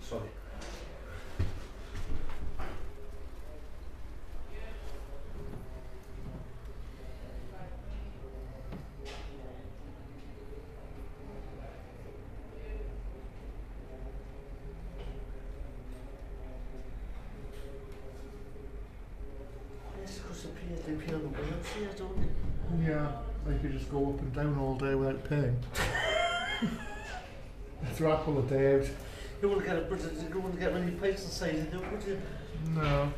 Sorry. Yes, because they pay on the wheels here, don't they? Yeah, they could just go up and down all day without paying. Throw a couple of days. You wouldn't get many plates inside, would you? No.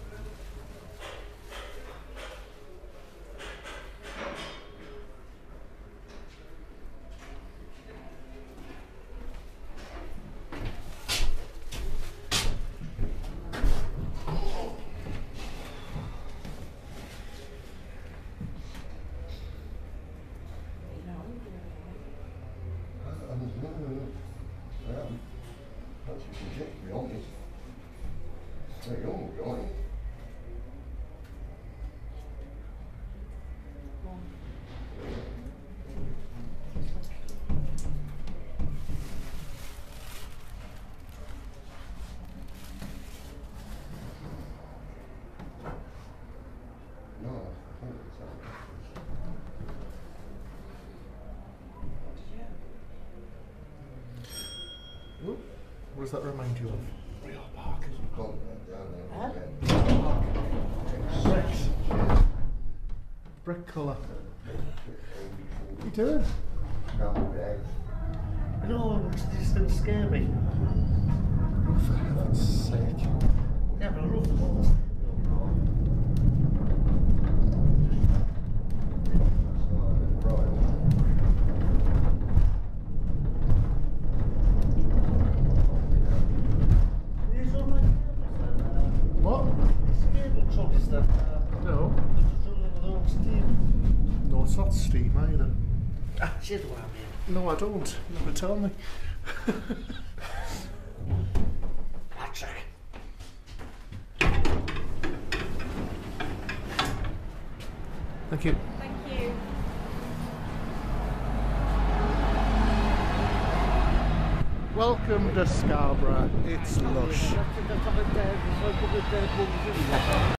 That's you can get, to be honest. There you go, Johnny. No, I think it's Ooh, what does that remind you of? Real Park. down there. Huh? Bricks. Brick colour. What are you doing? Scrambled eggs. No, these things scare me. Oh, for heaven's sake. Yeah, but I love the balls. These are my cables. What? These cable trucks that No. they're just running with their own steam. No, it's not steam either. Ah, shit, what I mean. No, I don't. Never tell me. Patrick. Thank you. Thank you. Welcome to Scarborough. It's lush. That's what I'm there. There's like a bit there.